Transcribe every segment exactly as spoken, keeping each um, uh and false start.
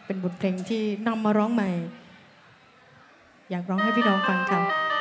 เป็นบทเพลงที่นำมาร้องใหม่อยากร้องให้พี่น้องฟังค่ะ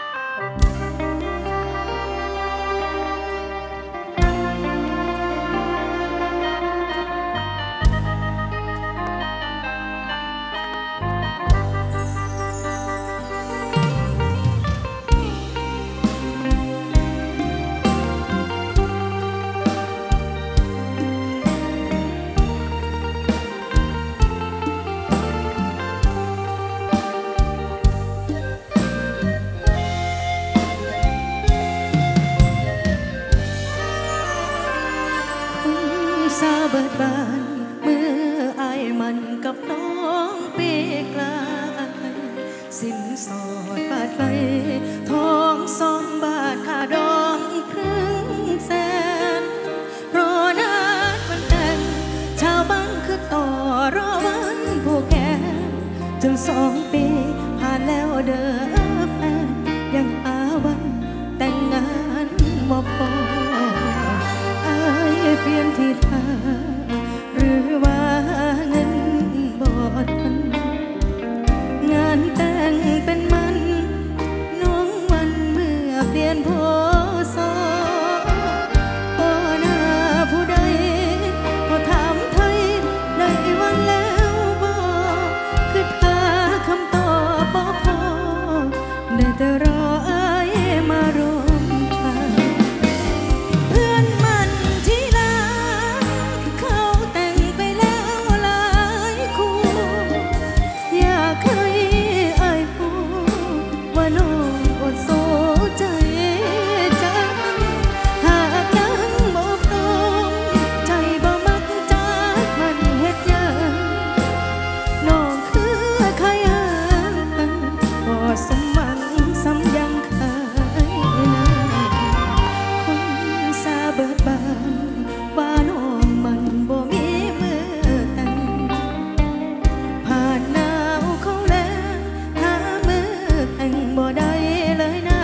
เบิดบานเมื่ออายมันกับน้องเปกลายสินสอดบาทไปทองสองบาทค่าดองครึ่งแสนรอนานวันแต่งชาวบ้านคือต่อรอวันผู้แก่จนสองปีผ่านแล้วเด้อแฟนยังหาวันแต่งงานบ่พออายเปลี่ยนที่ทางหรือว่าเงินบ่ทันงานแต่งเป็นมันน้องวันเมื่อเปลี่ยนโพสโอ้หน้าผู้ใดก็ถามไทยได้วันแล้วบ่คือถ้าคำตอบบ่พอได้แต่รออายมารวมทางเพื่อนมันที่ลาเขาแต่งไปแล้วหลายคู่อยากให้อายพูดว่าน้องอดสู้ใจจังหากยังบ่พร้อมใจบ่มักจากมันเฮ็ดหยังน้องคือใครหางบ่สมหวังซ้ำยังขายหน้าคนซาเบิดบานว่าน้องมันบ่มีมือแต่งผ่านหนาวเขาแล้วหามือแต่งบ่ได้เลยนะ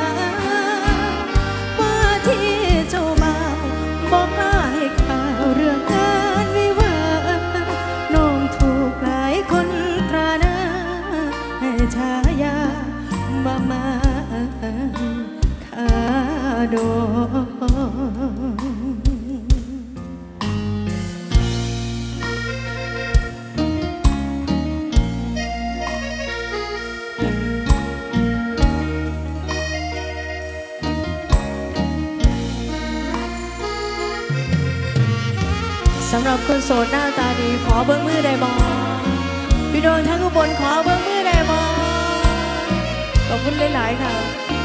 ว่าที่เจ้าบ่าวบอกกล้าให้ข่าวเรื่องงานวิวาห์น้องถูกหลายคนตราหน้าให้ฉายาว่ามาขาดองสำหรับคนโสดหน้าตาดีขอเบิ้งมือได้บ่พี่น้องทั้งอุบลขอเบิ้งมือได้บ่ขอบคุณหลายๆค่ะ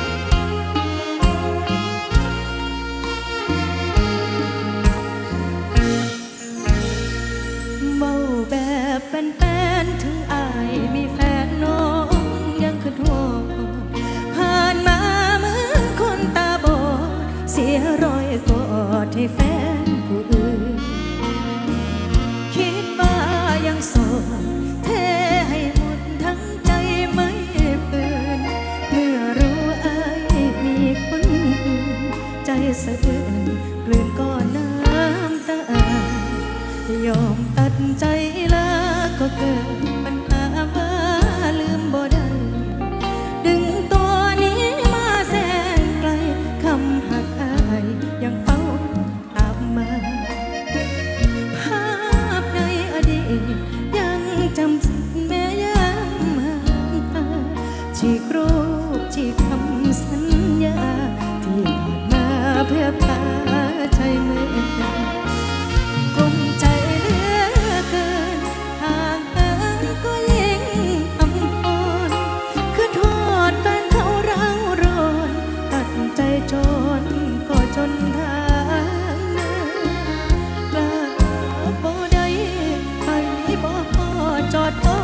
เมาแบบเป็นแฟนถึงอายมีแฟนน้องยังคือทั่วผ่านมาเหมือนคนตาบอดเสียรอยกอดให้แฟนผู้อื่นคิดว่ายังโสดเทให้หมดทั้งใจไม่ปืนเมื่อรู้อายมีคนอื่นใจสะอื้นกลืนก้อนน้ำตายอมตัดใจลาก็เกิดปัญหาว่าลืมบ่ได้ดึงตัวนี้มาแสนไกลคำหักอายยังเฝ้าตามมาภาพในอดีตยังจำสิ่งแม้ยังห่างตาฉีกรูปฉีกคำสัญญาที่ผ่านมาเพื่อพาใจมือกลุ้มใจเหลือเกินห่างเหินก็ยิ่งอำอ่อนคือโทษแฟนเขาเราร้อนตัดใจจนก็จนทางเดินกล้าบ่ได้ไปบ่จอด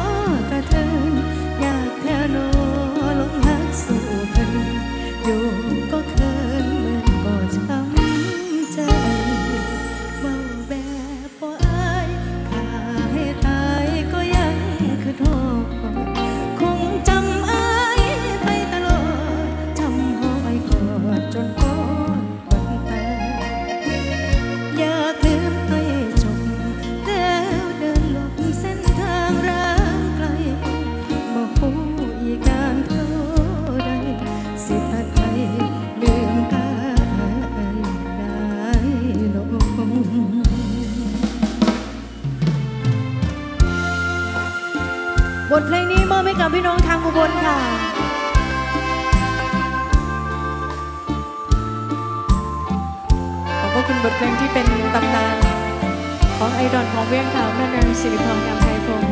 บทเพลงนี้มอบให้กับพี่น้องทางอุบลค่ะขอบคุณบทเพลงที่เป็นตำนานของไอดอลของเวียงขาวแม่นางสิริพร งามไทยพงศ์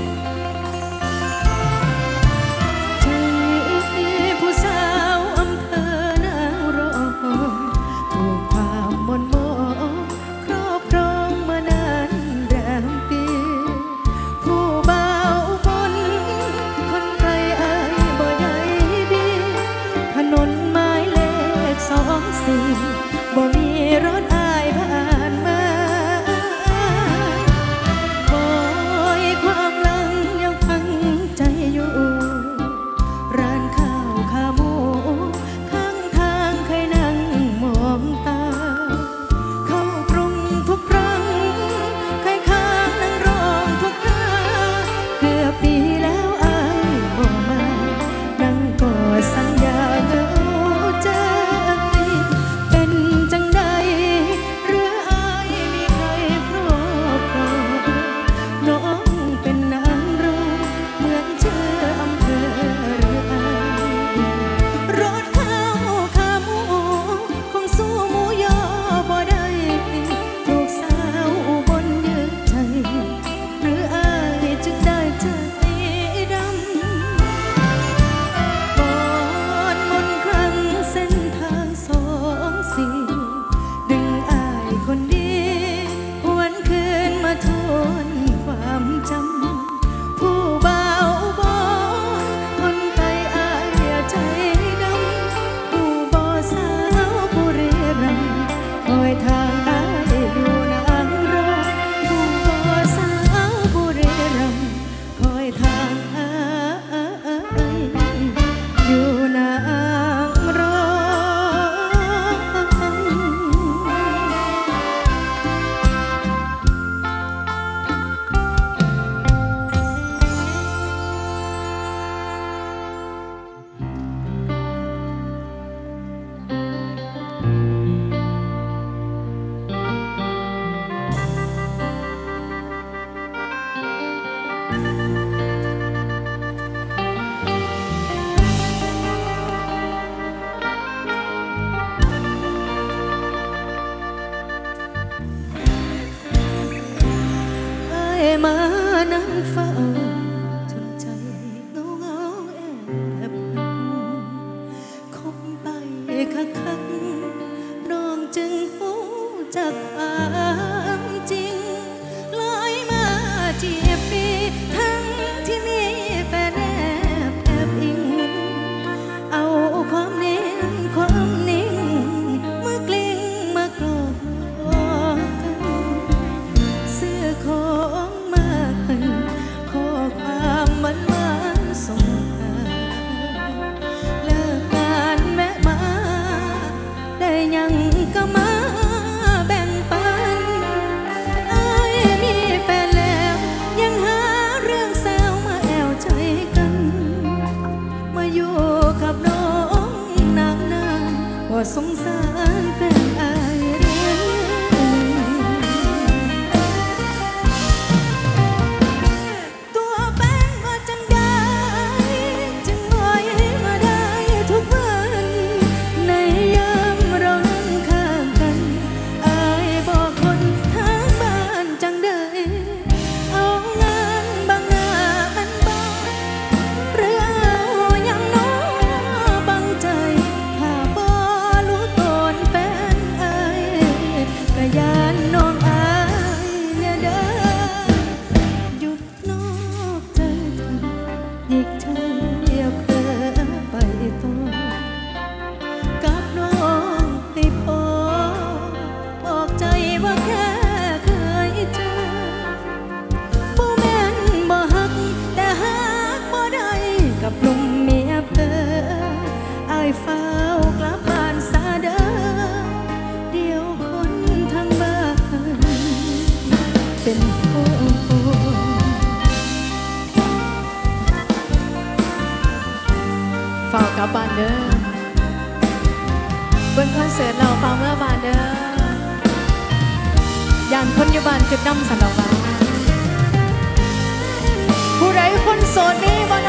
ผู้สาวอำเภอนางรองถูกความมนโมครอบครองมานานแรมปีผู้บ่าวคนคนไกลอายบ่ใหญ่ดีถนนหมายเลขสองสี่บ่มีรถอายผ่านมาคอยความหลังยังฝังใจอยู่ร้านข้าวขาหมูข้างทางเคยนั่งมองตาเข้ากรุงทุกครั้งเคยค้างนั่งร้องทุกคราเกือบปีแล้วอายบ่มานั่งกอดสัญญาเหงาใจเป็นจังใดหรืออายมีใครครอบครองน้องเป็นนางรองเหมือนเชื่ออำเภอหรืออายรถข้าวขาหมูคงสู้หมูยอบ่ได้ถูกสาวอุบลยึดใจหรืออายจึงได้ใจดำก่อนมนต์ครั้งเส้นทางสองสี่ดึงอายคนดีหวนคืนมาทวนความจำผู้บ่าวอุบลคนไกลอายใจดำผู้บ่สาวบุรีรัมย์คอยทางอายอยู่นางรองผู้บ่สาวบุรีรัมย์คอยทางอายอยู่นางรองมานั่งเฝ้าจนใจเงาเงาแอบแอบคบไปคักคักน้องจึงหูจากความจริงลอยมาจีบปีทั้งที่มีแฟนแอบแอบอิงเอาความนิ่งความนิ่งมากลิ้งมากรอกซื้อของข้อความมันมาส่งหาเลิกงานแม่มาได้ยังก็มาแบ่งปันอายมีแฟนแล้วยังหาเรื่องแซวมาแอวใจกันมาอยู่กับน้องนางนานว่าสงสารแฟนอายฝากกลับบ้านเด้อเบิ่งคอนเสิร์ตเราฟังเมื่อบ้านเด้อยานคนอยู่บ้านคือน้ำสันดอกบ้านผู้ใดคนโสดดมีบ่